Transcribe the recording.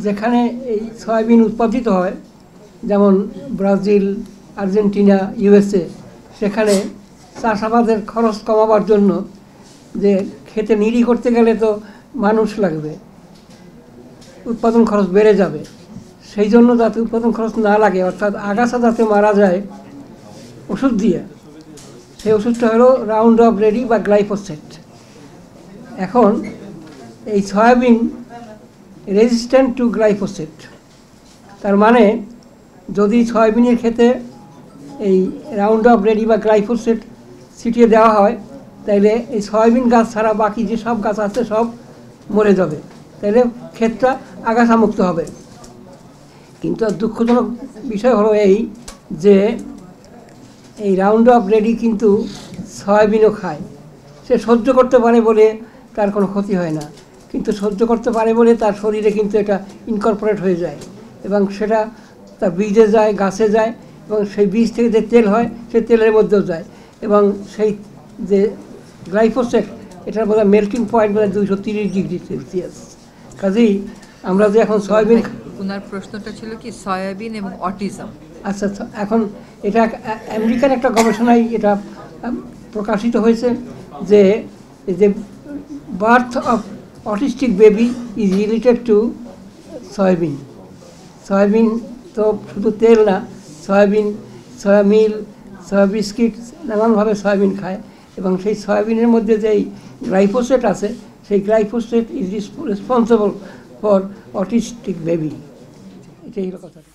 যেখানে এই সয়াবিন উৎপাদিত হয়, যেমন ব্রাজিল, আর্জেন্টিনা, ইউএসএ, সেখানে চাষাবাদের খরচ কমাবার জন্য যে খেতে নিড়ি করতে গেলে তো মানুষ লাগবে, উৎপাদন খরচ বেড়ে যাবে, সেই জন্য যাতে উৎপাদন খরচ না লাগে, অর্থাৎ আগাছা যাতে মারা যায় ওষুধ দিয়ে, সেই ওষুধটা হলো রাউন্ডআপ রেডি বা গ্লাইফোসেট। এখন এই সয়াবিন রেজিস্ট্যান্ট টু গ্লাইফোসেট, তার মানে যদি সয়াবিনের ক্ষেতে এই রাউন্ডআপ রেডি বা গ্লাইফোসেট ছিটিয়ে দেওয়া হয়, তাইলে এই সয়াবিন গাছ ছাড়া বাকি যে সব গাছ আছে সব মরে যাবে, তাইলে ক্ষেতটা আগাছামুক্ত হবে। কিন্তু দুঃখজনক বিষয় হলো এই যে এই রাউন্ডআপ রেডি কিন্তু সয়াবিনও খায়। সে সহ্য করতে পারে বলে তার কোনো ক্ষতি হয় না, কিন্তু সহ্য করতে পারে বলে তার শরীরে কিন্তু এটা ইনকর্পোরেট হয়ে যায় এবং সেটা তার বীজে যায়, গাছে যায়, এবং সেই বীজ থেকে যে তেল হয় সেই তেলের মধ্যেও যায়, এবং সেই যে গ্লাইফোসেট, এটার বোধহয় মেল্টিং পয়েন্ট বোধহয় 230 ডিগ্রি সেলসিয়াস। কাজেই আমরা যে এখন সয়াবিন, ওনার প্রশ্নটা ছিল কি সয়াবিন এবং অটিজম। আচ্ছা, এখন এটা আমেরিকার একটা গবেষণায় এটা প্রকাশিত হয়েছে যে যে birth of autistic baby is related to soybean. Soybean তো শুধু তেল না, soybean, soya meal, soya biscuit, নানানভাবে সয়াবিন খায়, এবং সেই সয়াবিনের মধ্যে যেই গ্লাইফোসেট আছে, সেই glyphosate is responsible for autistic baby. এটাই হলো কথা।